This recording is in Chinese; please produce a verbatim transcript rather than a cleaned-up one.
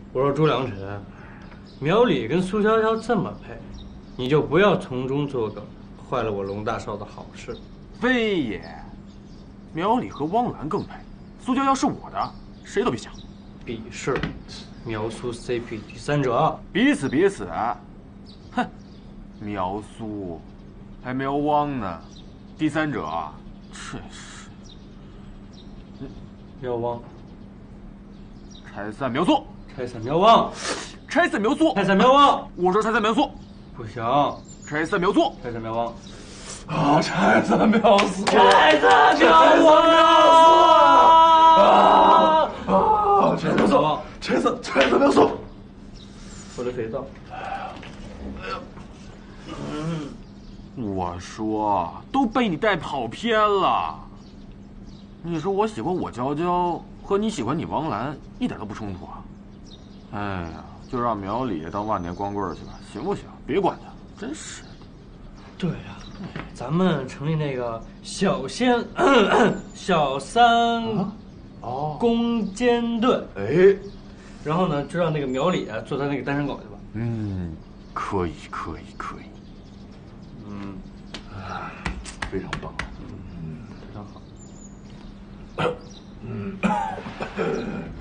我说朱良辰，苗里跟苏潇潇这么配，你就不要从中作梗，坏了我龙大少的好事。 非也，苗里和汪兰更配，苏潇潇是我的，谁都别想。 鄙视，苗苏 C P 第三者， 彼此彼此。哼，苗苏，还苗汪呢，第三者，真是。 苗汪， 拆散苗苏， 拆散苗汪， 拆散苗苏， 拆散苗汪。 我说拆散苗苏， 不行， 拆散苗苏， 拆散苗汪。 啊！拆散苗苏， 拆散苗汪啊！啊！拆散苗苏，拆散拆散苗苏。 我的肥皂。 嗯，我说都被你带跑偏了。你说我喜欢我娇娇和你喜欢你汪兰一点都不冲突啊。哎呀，就让苗里当万年光棍去吧，行不行？别管他，真是。 对呀、啊，咱们成立那个小仙小三哦攻坚队， 哎， 然后呢，就让那个苗里啊做他那个单身狗去吧。 嗯，可以，可以，可以。 嗯， 啊，非常棒， 嗯，非常好。 嗯。